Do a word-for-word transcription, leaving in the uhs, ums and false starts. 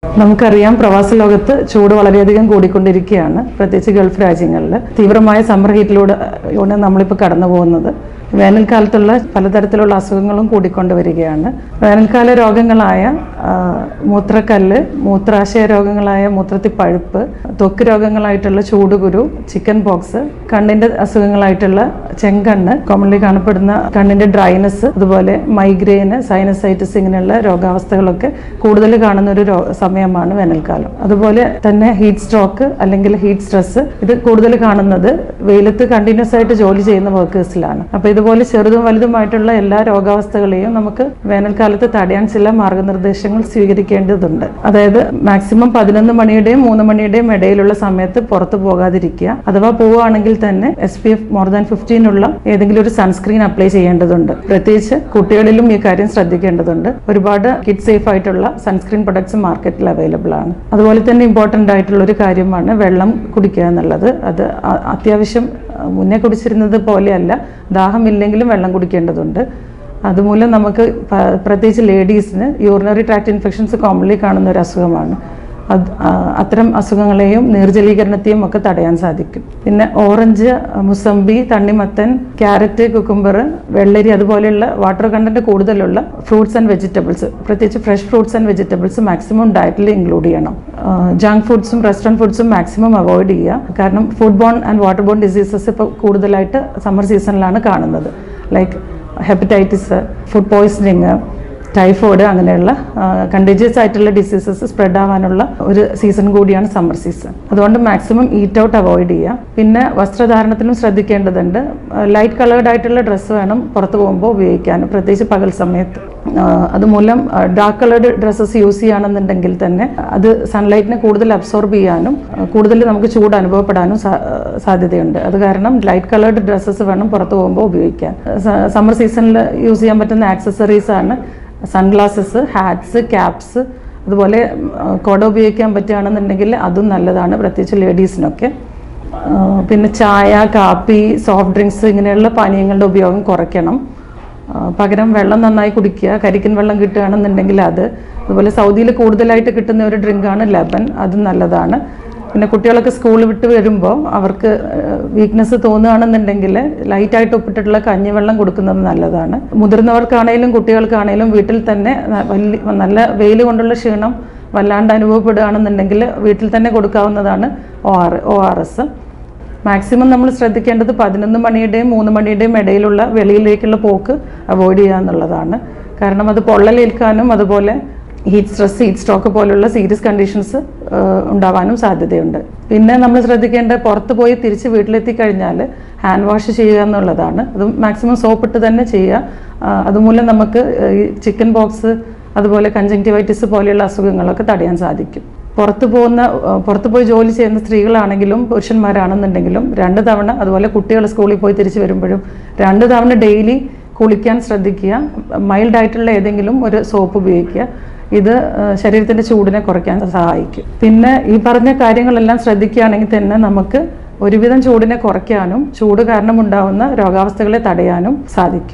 നമുക്കറിയാം പ്രവാസ ലോകത്ത് ചൂട് വളരെയധികം കൂടിക്കൊണ്ടിരിക്കുകയാണ്. പ്രത്യേകിച്ച് ഗൾഫ് രാജ്യങ്ങളിൽ തീവ്രമായ സമ്മർ ഹീറ്റിലൂടെ നമ്മളിപ്പോൾ കടന്നു പോകുന്നത്. വേനൽക്കാലത്തുള്ള പലതരത്തിലുള്ള അസുഖങ്ങളും കൂടിക്കൊണ്ട് വരികയാണ്. വേനൽക്കാല രോഗങ്ങളായ മൂത്രക്കല്ല്, മൂത്രാശയ രോഗങ്ങളായ മൂത്രത്തിൽ പഴുപ്പ്, ത്വക്ക് രോഗങ്ങളായിട്ടുള്ള ചൂടുകുരു, ചിക്കൻ പോക്സ്, കണ്ണിന്റെ അസുഖങ്ങളായിട്ടുള്ള ചെങ്കണ്ണ്, കോമൺലി കാണപ്പെടുന്ന കണ്ണിന്റെ ഡ്രൈനസ്, അതുപോലെ മൈഗ്രെയിന്, സൈനസൈറ്റിസ്, ഇങ്ങനെയുള്ള രോഗാവസ്ഥകളൊക്കെ കൂടുതൽ കാണുന്ന ഒരു സമയമാണ് വേനൽക്കാലം. അതുപോലെ തന്നെ ഹീറ്റ് സ്ട്രോക്ക് അല്ലെങ്കിൽ ഹീറ്റ് സ്ട്രെസ്, ഇത് കൂടുതൽ കാണുന്നത് വെയിലത്ത് കണ്ടിന്യൂസ് ആയിട്ട് ജോലി ചെയ്യുന്ന വർക്കേഴ്സിലാണ്. അപ്പോൾ ഇതുപോലെ ചെറുതും വലുതുമായിട്ടുള്ള എല്ലാ രോഗാവസ്ഥകളെയും നമുക്ക് വേനൽക്കാലത്ത് തടയാൻ ചില മാർഗനിർദ്ദേശങ്ങൾ സ്വീകരിക്കേണ്ടതുണ്ട്. അതായത് മാക്സിമം പതിനൊന്ന് മണിയുടെയും മൂന്ന് മണിയുടെയും ഇടയിലുള്ള സമയത്ത് പുറത്തു പോകാതിരിക്കുക. അഥവാ പോവുകയാണെങ്കിൽ തന്നെ S P F more than fifteen ഉള്ള ഏതെങ്കിലും ഒരു സൺസ്ക്രീൻ അപ്ലൈ ചെയ്യേണ്ടതുണ്ട്. പ്രത്യേകിച്ച് കുട്ടികളിലും ഈ കാര്യം ശ്രദ്ധിക്കേണ്ടതുണ്ട്. ഒരുപാട് കിഡ് സേഫ് ആയിട്ടുള്ള സൺസ്ക്രീൻ പ്രൊഡക്ട്സ് മാർക്കറ്റിൽ അവൈലബിൾ ആണ്. അതുപോലെ തന്നെ ഇമ്പോർട്ടൻ്റ് ആയിട്ടുള്ള ഒരു കാര്യമാണ് വെള്ളം കുടിക്കുക എന്നുള്ളത്. അത് അത്യാവശ്യം മുന്നേ കുടിച്ചിരുന്നത് പോലെയല്ല, ദാഹമില്ലെങ്കിലും വെള്ളം കുടിക്കേണ്ടതുണ്ട്. അതുമൂലം നമുക്ക് പ്രത്യേകിച്ച് ലേഡീസിന് യൂറിനറി ട്രാക്ട് ഇൻഫെക്ഷൻസ് കോമൺലി കാണുന്ന ഒരു അസുഖമാണ്. അത് അത്തരം അസുഖങ്ങളെയും നീർജലീകരണത്തെയും ഒക്കെ തടയാൻ സാധിക്കും. പിന്നെ ഓറഞ്ച്, മുസമ്പി, തണ്ണിമത്തൻ, ക്യാരറ്റ്, കുക്കുംബർ, വെള്ളരി, അതുപോലെയുള്ള വാട്ടർ കണ്ടന്റ് കൂടുതലുള്ള ഫ്രൂട്ട്സ് ആൻഡ് വെജിറ്റബിൾസ്, പ്രത്യേകിച്ച് fresh fruits and vegetables maximum ഡയറ്റിൽ ഇൻക്ലൂഡ് ചെയ്യണം. ജങ്ക് ഫുഡ്സും റെസ്റ്റോറൻറ്റ് ഫുഡ്സും മാക്സിമം അവോയ്ഡ് ചെയ്യുക. കാരണം food borne and water borne diseases ഇപ്പോൾ കൂടുതലായിട്ട് സമ്മർ സീസണിലാണ് കാണുന്നത്. Like hepatitis, food poisoning, typhoid, അങ്ങനെയുള്ള കണ്ടേജിയസ് ആയിട്ടുള്ള ഡിസീസസ് സ്പ്രെഡ് ആവാനുള്ള ഒരു സീസൺ കൂടിയാണ് സമ്മർ സീസൺ. അതുകൊണ്ട് മാക്സിമം ഈറ്റ് ഔട്ട് അവോയ്ഡ് ചെയ്യുക. പിന്നെ വസ്ത്രധാരണത്തിലും ശ്രദ്ധിക്കേണ്ടതുണ്ട്. ലൈറ്റ് കളേർഡ് ആയിട്ടുള്ള ഡ്രസ്സ് വേണം പുറത്ത് പോകുമ്പോൾ ഉപയോഗിക്കാൻ, പ്രത്യേകിച്ച് പകൽ സമയത്ത്. അതുമൂലം ഡാർക്ക് കളേർഡ് ഡ്രസ്സസ് യൂസ് ചെയ്യുകയാണെന്നുണ്ടെങ്കിൽ തന്നെ അത് സൺലൈറ്റിനെ കൂടുതൽ അബ്സോർബ് ചെയ്യാനും കൂടുതൽ നമുക്ക് ചൂട് അനുഭവപ്പെടാനും സാധ്യതയുണ്ട്. അത് കാരണം ലൈറ്റ് കളേർഡ് ഡ്രസ്സസ് വേണം പുറത്ത് പോകുമ്പോൾ ഉപയോഗിക്കാൻ. സമ്മർ സീസണിൽ യൂസ് ചെയ്യാൻ പറ്റുന്ന ആക്സസറീസ് ആണ് സൺഗ്ലാസസ്, ഹാറ്റ്സ്, ക്യാപ്സ്, അതുപോലെ കുട ഉപയോഗിക്കാൻ പറ്റുകയാണെന്നുണ്ടെങ്കിൽ അതും നല്ലതാണ്, പ്രത്യേകിച്ച് ലേഡീസിനൊക്കെ. പിന്നെ ചായ, കാപ്പി, സോഫ്റ്റ് ഡ്രിങ്ക്സ്, ഇങ്ങനെയുള്ള പാനീയങ്ങളുടെ ഉപയോഗം കുറയ്ക്കണം. പകരം വെള്ളം നന്നായി കുടിക്കുക. കരിക്കിൻ വെള്ളം കിട്ടുകയാണെന്നുണ്ടെങ്കിൽ അത്. അതുപോലെ സൗദിയിൽ കൂടുതലായിട്ട് കിട്ടുന്ന ഒരു ഡ്രിങ്കാണ് ലെബൻ, അതും നല്ലതാണ്. പിന്നെ കുട്ടികളൊക്കെ സ്കൂൾ വിട്ട് വരുമ്പോൾ അവർക്ക് വീക്ക്നെസ് തോന്നുകയാണെന്നുണ്ടെങ്കിൽ ലൈറ്റായിട്ട് ഉപ്പിട്ടിട്ടുള്ള കഞ്ഞിവെള്ളം കൊടുക്കുന്നത് നല്ലതാണ്. മുതിർന്നവർക്കാണേലും കുട്ടികൾക്കാണേലും വീട്ടിൽ തന്നെ വലിയ നല്ല വെയിൽ കൊണ്ടുള്ള ക്ഷീണം വല്ലാണ്ട് അനുഭവപ്പെടുകയാണെന്നുണ്ടെങ്കിൽ വീട്ടിൽ തന്നെ കൊടുക്കാവുന്നതാണ് O R O R S. Maximum നമ്മൾ ശ്രദ്ധിക്കേണ്ടത് പതിനൊന്ന് മണിയുടെയും മൂന്ന് മണിയുടെയും ഇടയിലുള്ള വെളിയിലേക്കുള്ള പോക്ക് അവോയ്ഡ് ചെയ്യുക എന്നുള്ളതാണ്. കാരണം അത് പൊള്ളലേൽക്കാനും അതുപോലെ ഹീറ്റ് സ്ട്രെസ്, ഹീറ്റ് സ്ട്രോക്ക് പോലുള്ള സീരിയസ് കണ്ടീഷൻസ് ഉണ്ടാവാനും സാധ്യതയുണ്ട്. പിന്നെ നമ്മൾ ശ്രദ്ധിക്കേണ്ട, പുറത്ത് പോയി തിരിച്ച് വീട്ടിലെത്തി കഴിഞ്ഞാൽ ഹാൻഡ് വാഷ് ചെയ്യുക എന്നുള്ളതാണ്. അത് മാക്സിമം സോപ്പിട്ട് തന്നെ ചെയ്യുക. അതുമൂലം നമുക്ക് ഈ ചിക്കൻ പോക്സ്, അതുപോലെ കൺജങ്ക്റ്റിവൈറ്റിസ് പോലെയുള്ള അസുഖങ്ങളൊക്കെ തടയാൻ സാധിക്കും. പുറത്ത് പോകുന്ന പുറത്ത് പോയി ജോലി ചെയ്യുന്ന സ്ത്രീകളാണെങ്കിലും പുരുഷന്മാരാണെന്നുണ്ടെങ്കിലും രണ്ട് തവണ, അതുപോലെ കുട്ടികൾ സ്കൂളിൽ പോയി തിരിച്ച് വരുമ്പോഴും രണ്ട് തവണ ഡെയിലി കുളിക്കാൻ ശ്രദ്ധിക്കുക. മൈൽഡ് ആയിട്ടുള്ള ഏതെങ്കിലും ഒരു സോപ്പ് ഉപയോഗിക്കുക. ഇത് ശരീരത്തിൻ്റെ ചൂടിനെ കുറയ്ക്കാൻ സഹായിക്കും. പിന്നെ ഈ പറഞ്ഞ കാര്യങ്ങളെല്ലാം ശ്രദ്ധിക്കുകയാണെങ്കിൽ തന്നെ നമുക്ക് ഒരുവിധം ചൂടിനെ കുറയ്ക്കാനും ചൂട് കാരണം ഉണ്ടാകുന്ന രോഗാവസ്ഥകളെ തടയാനും സാധിക്കും.